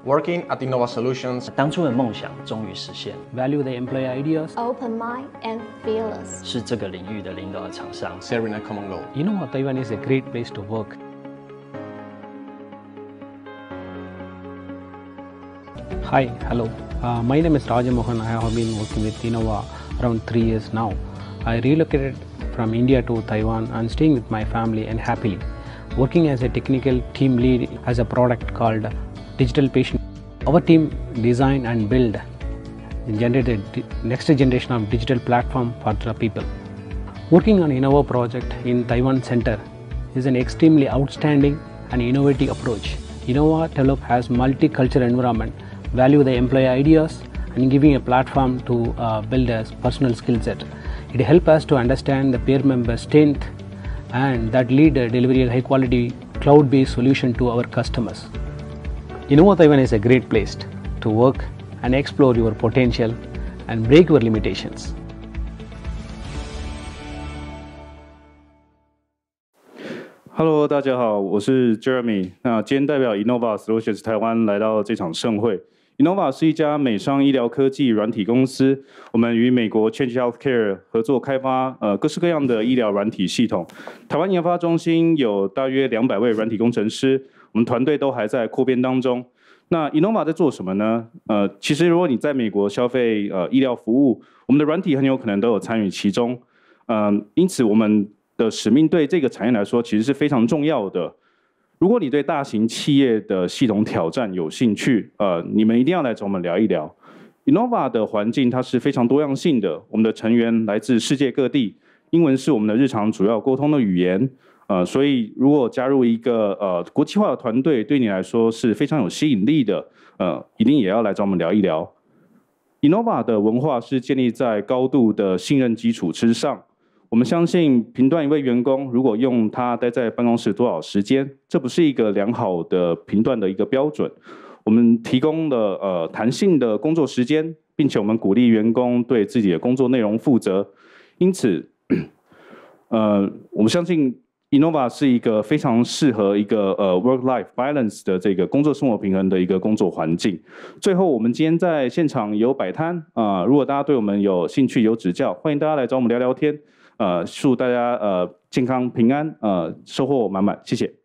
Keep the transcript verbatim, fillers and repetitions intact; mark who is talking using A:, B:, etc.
A: Working at Innova Solutions，
B: 当初的梦想终于实现。
C: Value the employee ideas.
D: Open mind and fearless.
B: 是这个领域的领导的厂商。
A: Sharing a common goal.
C: Innova Taiwan is a great place to work. Hi, hello. Uh, my name is Raja Mohan. I have been working with Innova around three years now. I relocated from India to Taiwan and staying with my family and happily. Working as a technical team lead as a product called Digital Patient. Our team design and build and generate the next generation of digital platform for the people. Working on Innova project in Taiwan Center is an extremely outstanding and innovative approach. Innova develop has multicultural environment, value the employee ideas and giving a platform to uh, build a personal skill set. It helps us to understand the peer member strength and that lead uh, delivery a high quality cloud-based solution to our customers. Innova Taiwan is a great place to work and explore your potential and break your limitations.
E: Hello， 大家好，我是 Jeremy。那今天代表 Innova Solutions 台湾来到这场盛会。Innova 是一家美商医疗科技软体公司，我们与美国 Change Healthcare 合作开发呃各式各样的医疗软体系统。台湾研发中心有大约两百位软体工程师，我们团队都还在扩编当中。那 Innova 在做什么呢？呃，其实如果你在美国消费呃医疗服务，我们的软体很有可能都有参与其中。嗯、呃，因此我们的使命对这个产业来说其实是非常重要的。如果你对大型企业的系统挑战有兴趣，呃，你们一定要来找我们聊一聊。Innova 的环境它是非常多样性的，我们的成员来自世界各地，英文是我们的日常主要沟通的语言，呃，所以如果加入一个呃国际化的团队，对你来说是非常有吸引力的，呃，一定也要来找我们聊一聊。Innova 的文化是建立在高度的信任基础之上。我们相信评断一位员工如果用他待在办公室多少时间，这不是一个良好的评断的一个标准。我们提供了呃弹性的工作时间，并且我们鼓励员工对自己的工作内容负责。因此，呃，我们相信 Innova 是一个非常适合一个呃 work-life balance 的这个工作生活平衡的一个工作环境。最后，我们今天在现场有摆摊啊、呃，如果大家对我们有兴趣有指教，欢迎大家来找我们聊聊天。呃，祝大家呃健康平安，呃收获满满，谢谢。